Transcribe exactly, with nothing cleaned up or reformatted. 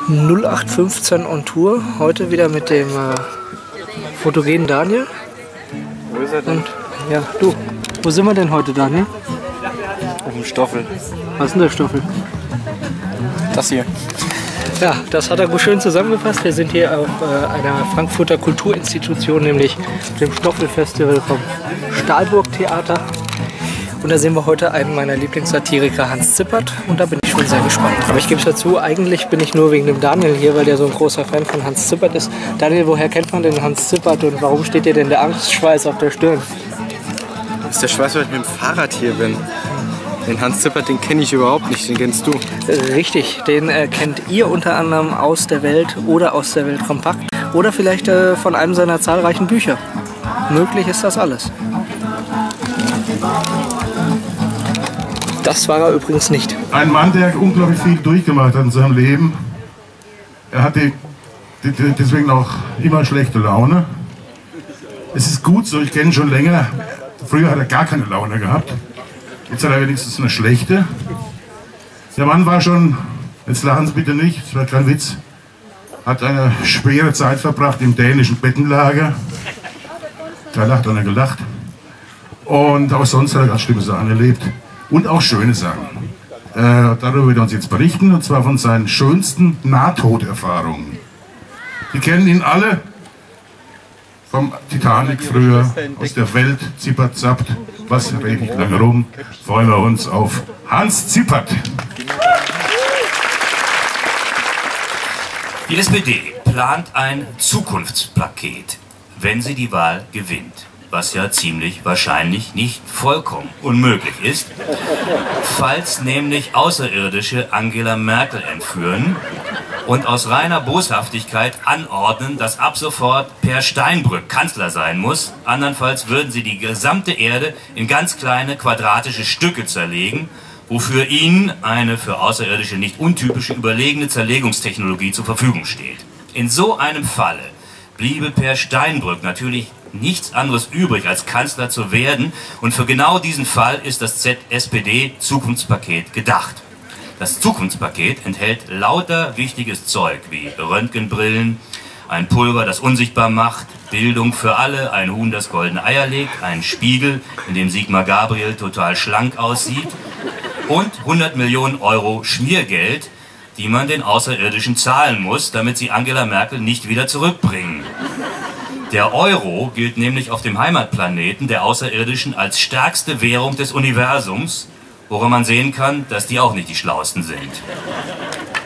null acht fünfzehn on Tour. Heute wieder mit dem äh, fotogenen Daniel. Wo ist er denn? Und, ja, du. Wo sind wir denn heute, Daniel? Auf dem Stoffel. Was ist denn der Stoffel? Das hier. Ja, das hat er gut schön zusammengefasst. Wir sind hier auf äh, einer Frankfurter Kulturinstitution, nämlich dem Stoffelfestival vom Stahlburg Theater. Und da sehen wir heute einen meiner Lieblingssatiriker, Hans Zippert. Und da bin ich schon sehr gespannt. Aber ich gebe es dazu, eigentlich bin ich nur wegen dem Daniel hier, weil der so ein großer Fan von Hans Zippert ist. Daniel, woher kennt man denn Hans Zippert und warum steht dir denn der Angstschweiß auf der Stirn? Das ist der Schweiß, weil ich mit dem Fahrrad hier bin. Den Hans Zippert, den kenne ich überhaupt nicht, den kennst du. Richtig, den äh, kennt ihr unter anderem aus der Welt oder aus der Welt kompakt. Oder vielleicht äh, von einem seiner zahlreichen Bücher. Möglich ist das alles. Das war er übrigens nicht. Ein Mann, der unglaublich viel durchgemacht hat in seinem Leben. Er hatte deswegen auch immer schlechte Laune. Es ist gut so, ich kenne ihn schon länger. Früher hat er gar keine Laune gehabt. Jetzt hat er wenigstens eine schlechte. Der Mann war schon, jetzt lachen Sie bitte nicht, das war kein Witz, hat eine schwere Zeit verbracht im dänischen Bettenlager. Da lacht einer gelacht. Und auch sonst hat er ganz schlimme Sachen erlebt. Und auch schöne Sachen. Äh, darüber wird er uns jetzt berichten, und zwar von seinen schönsten Nahtoderfahrungen. Sie kennen ihn alle vom Titanic früher, aus der Welt, Zippert, Zappt. Was rede ich lange rum? Freuen wir uns auf Hans Zippert. Die S P D plant ein Zukunftspaket, wenn sie die Wahl gewinnt. Was ja ziemlich wahrscheinlich nicht vollkommen unmöglich ist, falls nämlich Außerirdische Angela Merkel entführen und aus reiner Boshaftigkeit anordnen, dass ab sofort Per Steinbrück Kanzler sein muss. Andernfalls würden sie die gesamte Erde in ganz kleine quadratische Stücke zerlegen, wofür ihnen eine für Außerirdische nicht untypische überlegene Zerlegungstechnologie zur Verfügung steht. In so einem Falle bliebe Per Steinbrück natürlich nichts anderes übrig, als Kanzler zu werden, und für genau diesen Fall ist das Z S P D-Zukunftspaket gedacht. Das Zukunftspaket enthält lauter wichtiges Zeug wie Röntgenbrillen, ein Pulver, das unsichtbar macht, Bildung für alle, ein Huhn, das goldene Eier legt, einen Spiegel, in dem Sigmar Gabriel total schlank aussieht, und hundert Millionen Euro Schmiergeld, die man den Außerirdischen zahlen muss, damit sie Angela Merkel nicht wieder zurückbringen. Der Euro gilt nämlich auf dem Heimatplaneten der Außerirdischen als stärkste Währung des Universums, woran man sehen kann, dass die auch nicht die Schlauesten sind.